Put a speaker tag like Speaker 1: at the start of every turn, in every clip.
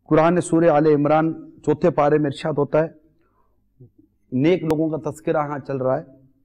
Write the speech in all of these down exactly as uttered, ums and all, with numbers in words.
Speaker 1: قرآن سورہ آل عمران چوتھے پارے میں ارشاد ہوتا ہے، نیک لوگوں کا تذکرہ ہاں چل رہا ہے،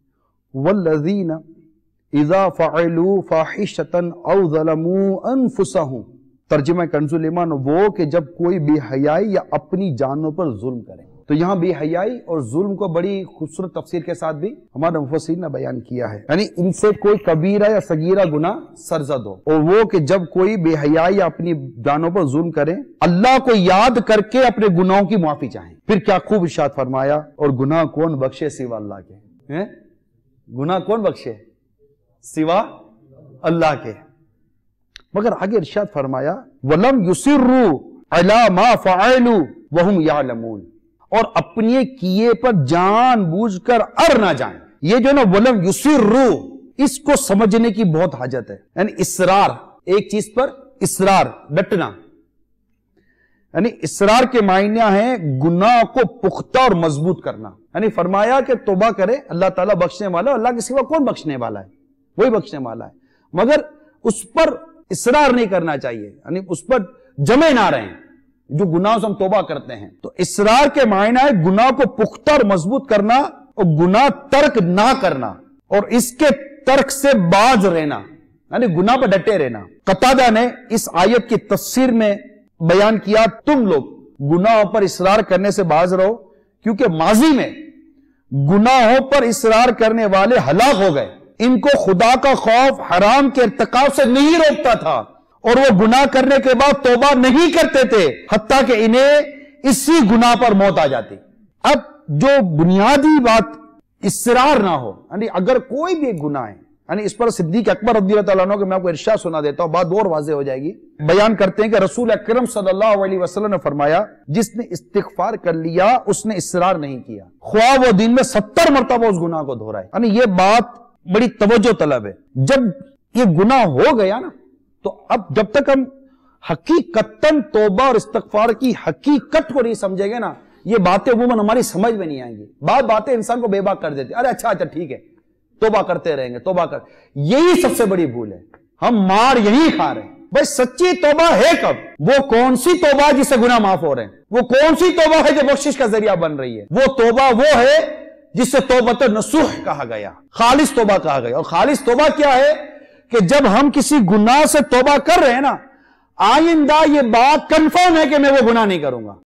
Speaker 1: والذین اذا فعلوا فاحشۃ او ظلموا انفسهم، ترجمہ کنز الایمان، وہ کہ جب کوئی بے حیائی یا اپنی جانوں پر ظلم کرے۔ تو یہاں بے حیائی اور ظلم کو بڑی خوبصورت تفسیر کے ساتھ بھی ہمارے مفسرین نے بیان کیا ہے، یعنی ان سے کوئی کبیرہ یا صغیرہ گناہ سرزد ہو، اور وہ کہ جب کوئی بے حیائی یا اپنی جانوں پر ظلم کرے، اللہ کو یاد کر کے اپنے گناہوں کی معافی چاہیں۔ پھر کیا خوب ارشاد فرمایا، اور گناہ کون بخشے سوا اللہ کے؟ گناہ کون بخشے سوا اللہ کے؟ مگر آگے ارشاد فرمایا وَلَمْ يُصِرُّوا عَلَى مَا فَعَلُوا وَهُمْ يَعْلَمُونَ، اور اپنے کیے پر جان بوجھ کر اڑ نہ جائیں۔ یہ جو نا وَلَمْ يُصِرُّوا، اس کو سمجھنے کی بہت حاجت ہے، یعنی اصرار، ایک چیز پر اصرار، ڈٹنا، یعنی اصرار کے معنی ہیں گناہ کو پختہ اور مضبوط کرنا۔ یعنی فرمایا کہ توبہ کرے، اللہ تعالیٰ بخشنے والا، اللہ کے سوا کون بخشنے والا ہے؟ وہی بخشنے والا ہے، مگر اس پر اصرار نہیں کرنا چاہیے، یعنی اس پر جمے نہ رہیں جو گناہ سے ہم توبہ کرتے ہیں۔ تو اصرار کے معنی ہے گناہ کو پختہ اور مضبوط کرنا، اور گناہ ترک نہ کرنا، اور اس کے ترک سے باز رہنا، یعنی گناہ پر ڈٹے رہنا۔ قتادہ نے اس آیت کی تفسیر میں بیان کیا، تم لوگ گناہوں پر اصرار کرنے سے باز رہو، کیونکہ ماضی میں گناہوں پر اصرار کرنے والے ہلاک ہو گئے، ان کو خدا کا خوف حرام کے ارتکاب سے نہیں روکتا تھا، اور وہ گناہ کرنے کے بعد توبہ نہیں کرتے تھے، حتیٰ کہ انہیں اسی گناہ پر موت آ جاتی۔ اب جو بنیادی بات اصرار نہ ہو، یعنی اگر کوئی بھی ایک گناہ ہے، یعنی اس پر صدیق اکبر رضی اللہ تعالیٰ عنہ کہ میں آپ کو ارشاد سنا دیتا ہوں، بات اور واضح ہو جائے گی۔ بیان کرتے ہیں کہ رسول اکرم صلی اللہ علیہ وسلم نے فرمایا، جس نے استغفار کر لیا اس نے اصرار نہیں کیا، خواہ وہ دن میں ستر مرتبہ اس گناہ کو دہرائے۔ یعنی یہ بات بڑی توجہ طلب ہے۔ جب یہ گناہ ہو گیا نا، تو اب جب تک ہم حقیقتاً توبہ اور استغفار کی حقیقت کو نہیں سمجھیں گے نا، یہ باتیں عموماً ہماری سمجھ میں نہیں آئیں گی۔ بعض باتیں انسان کو بے باک کر دیتی، ارے اچھا اچھا ٹھیک ہے، توبہ کرتے رہیں گے، توبہ کر، یہی سب سے بڑی بھول ہے، ہم مار یہی کھا رہے ہیں۔ بھائی سچی توبہ ہے کب؟ وہ کون سی توبہ ہے جس سے گناہ معاف ہو رہے ہیں؟ وہ کون سی توبہ ہے جو بخشش کا ذریعہ بن رہی ہے؟ وہ توبہ وہ ہے جس سے توبۃ نصوح کہا گیا، خالص توبہ کہا گیا۔ اور خالص توبہ کیا ہے؟ کہ جب ہم کسی گناہ سے توبہ کر رہے ہیں نا، آئندہ یہ بات کنفرم ہے کہ میں وہ گناہ نہیں کروں گا۔